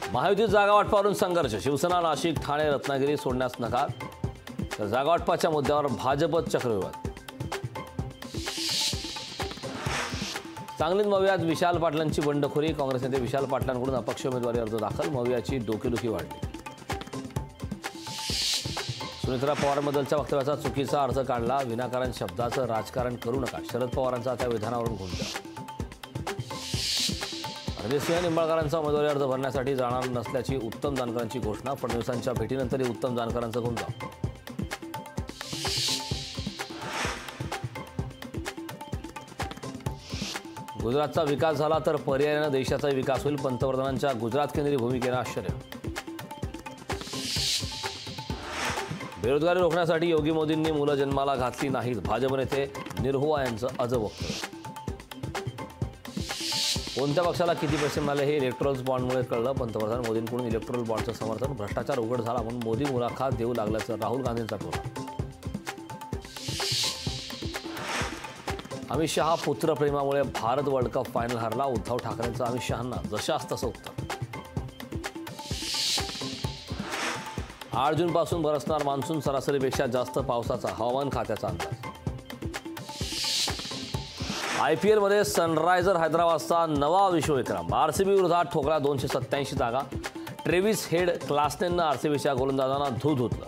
महायुतीत जागावाटपावरून संघर्ष, शिवसेना नाशिक, ठाणे, रत्नागिरी सोडण्यास नकार, तर जागावाटपाच्या मुद्द्यावर भाजपत चक्रव्यूहात. सांगलीत मवियात विशाल पाटलांची बंडखोरी, काँग्रेस नेते विशाल पाटलांकडून अपक्ष उमेदवारी अर्ज दाखल, मवियाची डोकेदुखी वाढली. सुनेत्रा पवारांबद्दलच्या वक्तव्याचा चुकीचा अर्थ काढला, विनाकारण शब्दाचं राजकारण करू नका, शरद पवारांचा त्या विधानावरून गोंधळ. रणजितसिंह निंबाळकरांचा उमेदवारी अर्ज भरण्यासाठी जाणार नसल्याची उत्तम जानकरांची घोषणा, फडणवीसांच्या भेटीनंतरही उत्तम जानकरांचं गोंधळ. गुजरातचा विकास झाला तर पर्यायाने देशाचा विकास होईल, पंतप्रधानांच्या गुजरात केंद्रीय भूमिकेनं आश्चर्य. बेरोजगारी रोखण्यासाठी योगी मोदींनी मुलं जन्माला घातली नाहीत, भाजप नेते निरहुआ यांचं अजब वक्तव्य. कोणत्या पक्षाला किती पैसे मिळाले हे इलेक्ट्रोल बॉन्डमुळे कळलं, पंतप्रधान मोदींकडून इलेक्ट्रोल बॉन्डचं समर्थन, भ्रष्टाचार उघड झाला म्हणून मोदी मुलाखत देऊ लागल्याचं राहुल गांधींचा टोला. अमित शहा पुत्रप्रेमामुळे भारत वर्ल्ड कप फायनल हरला, उद्धव ठाकरेंचं अमित शहांना जशास तसं उत्तर. 8 जूनपासून बरसणार मान्सून, सरासरीपेक्षा जास्त पावसाचा हवामान खात्याचा अंदाज. IPL मध्ये सनरायझर हैदराबादचा नवा विश्वविक्रम, RCB विरोधात ठोकला 287 जागा, ट्रेव्हिस हेड क्लासनेनं RCBच्या गोलंदाजांना धुतलं.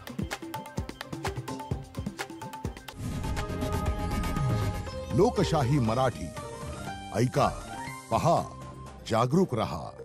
लोकशाही मराठी ऐका, पहा, जागरूक रहा.